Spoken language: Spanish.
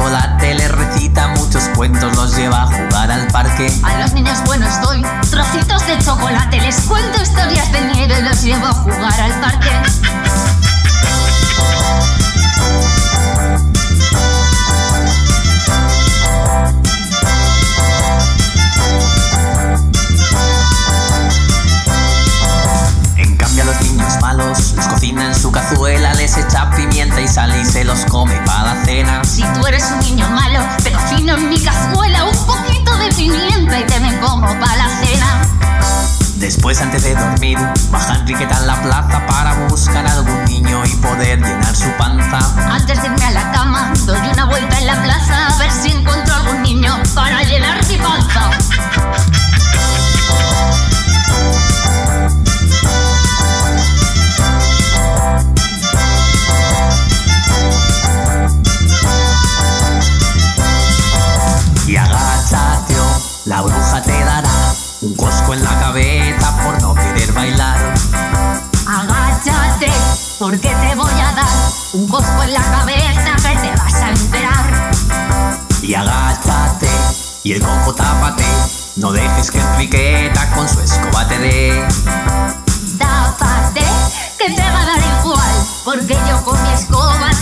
chocolate le recita muchos cuentos, los lleva a jugar al parque. A los niños buenos doy trocitos de chocolate, les cuento historias de nieve, los llevo a jugar al parque. Los cocina en su cazuela, les echa pimienta y sal y se los come para la cena. Si tú eres un niño malo, te cocino en mi cazuela un poquito de pimienta y te me como para la cena. Después, antes de dormir, baja Enriqueta en la plaza para buscar a algún niño y poder llenar su panza. Antes de irme a la cama, doy una vuelta en la plaza a ver si encuentro algún niño para llenar mi panza. Y agáchate, la bruja te dará un cosco en la cabeza por no querer bailar. Agáchate, porque te voy a dar un cosco en la cabeza que te vas a enterar. Y agáchate, y el coco tápate, no dejes que Enriqueta con su escoba te dé. Tápate, que te va a dar igual, porque yo con mi escoba